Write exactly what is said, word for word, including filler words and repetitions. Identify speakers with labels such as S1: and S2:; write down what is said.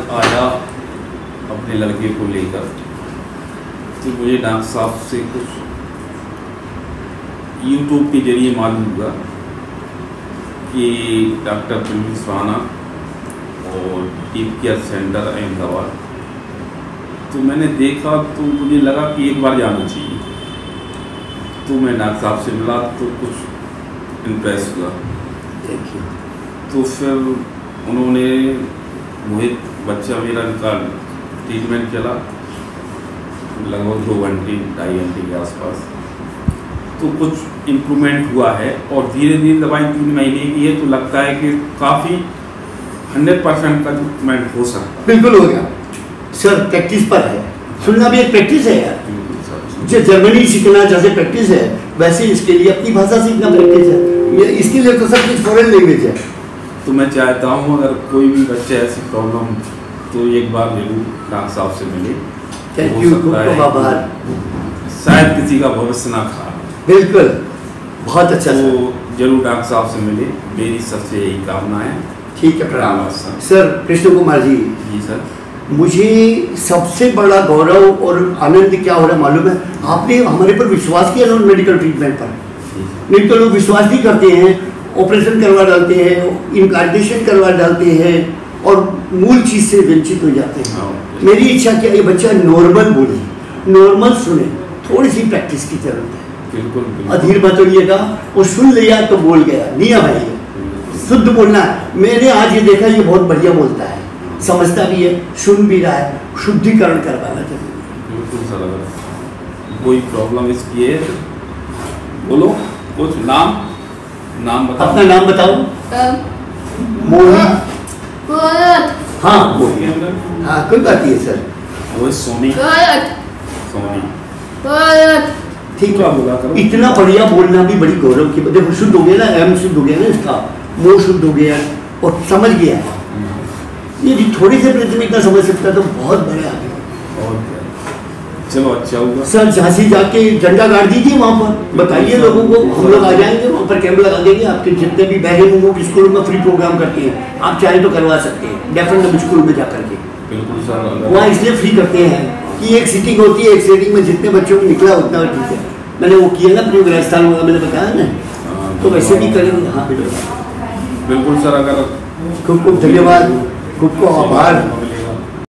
S1: आया अपने लड़के को लेकर, तो मुझे डॉक्टर साहब से कुछ यूट्यूब के जरिए मालूम हुआ कि डॉक्टर प्रिंस राणा और टीप केयर सेंटर अहमदाबाद, तो मैंने देखा तो मुझे लगा कि एक बार जाना चाहिए। तो मैं डॉक्टर साहब से मिला तो कुछ इम्प्रेस हुआ।
S2: Thank you.
S1: तो फिर उन्होंने मोहित बच्चा मेरा निकाल ट्रीटमेंट चला लगभग दो घंटे ढाई घंटे के आसपास, तो कुछ इम्प्रूवमेंट हुआ है और धीरे धीरे दवाई तीन महीने की है तो लगता है कि काफ़ी हंड्रेड परसेंट का इम्प्रूवमेंट हो सकता है।
S2: बिल्कुल हो गया सर, प्रैक्टिस पर है। सुनना भी एक प्रैक्टिस है यार। जो जर्मनी सीखना जैसे प्रैक्टिस है, वैसे इसके लिए अपनी भाषा सीखना प्रैक्टिस है। इसके लिए तो सब कुछ फॉरेन लैंग्वेज है।
S1: तो मैं चाहता हूँ अगर कोई भी बच्चा ऐसी प्रॉब्लम तो एक बार जरूर डॉक्टर साहब से मिले।
S2: थैंक यू, खूब आभार।
S1: शायद किसी का भविष्य ना खराब।
S2: बिल्कुल, बहुत अच्छा।
S1: तो जरूर डॉक्टर साहब से मिले, मेरी सबसे यही कामना है।
S2: ठीक है, प्रणाम सर। कृष्ण कुमार जी।
S1: जी सर।
S2: मुझे सबसे बड़ा गौरव और आनंद क्या हो रहा है मालूम है? आपने हमारे पर विश्वास किया ना मेडिकल ट्रीटमेंट पर। नहीं तो लोग विश्वास नहीं करते हैं, ऑपरेशन करवा डालते हैं, इम्प्लांटेशन करवा डालते हैं और मूल चीज़ से वंचित हो जाते हैं। मेरी इच्छा क्या, ये बच्चा नॉर्मल बोले, नॉर्मल सुने, थोड़ी सी प्रैक्टिस की जरूरत है।
S1: बिल्कुल।
S2: अधीर मत होइएगा, वो सुन लिया तो बोल गया, नहीं है भाई, शुद्ध बोलना है। मैंने आज ये देखा, ये बहुत बढ़िया बोलता है, समझता भी है, सुन भी रहा है। शुद्धिकरण करवाना चाहिए।
S1: बिल्कुल सर। कोई प्रॉब्लम इसकी है बोलो, कुछ नाम नाम बताओ।
S2: अपना नाम बताओ। मोहित। हाँ मोहित। हाँ कोई बात नहीं है सर।
S1: वो सोनी। सोनी।
S2: ठीक है। इतना बढ़िया बोलना भी बड़ी गौरव की बात है। शुद्ध हो गया ना, एम शुद्ध हो गया ना, इसका मुंह शुद्ध हो गया और समझ गया। ये थोड़ी से प्रश्न में इतना समझ सकता है तो बहुत बड़े आगे।
S1: चलो अच्छा होगा
S2: सर। झांसी जाके झंडा गाड़ दीजिए वहाँ पर, बताइए लोगों को, हम लोग आ जाएंगे वहाँ पर, कैंप लगा देंगे। आपके जितने भी बहरे लोग स्कूल में फ्री प्रोग्राम करते हैं, आप चाहें तो करवा सकते हैं डेफिनेटली स्कूल में जा करके।
S1: बिल्कुल सर।
S2: वहाँ इसलिए फ्री करते हैं कि एक सीटिंग होती है, एक सीटिंग में जितने बच्चों को निकला उतना ठीक है। मैंने वो किया ना अपने राजस्थान में, मैंने बताया ना, तो वैसे भी करेंगे। हाँ
S1: बिल्कुल सर। अगर
S2: खूब खूब धन्यवाद, खूब खूब आभार।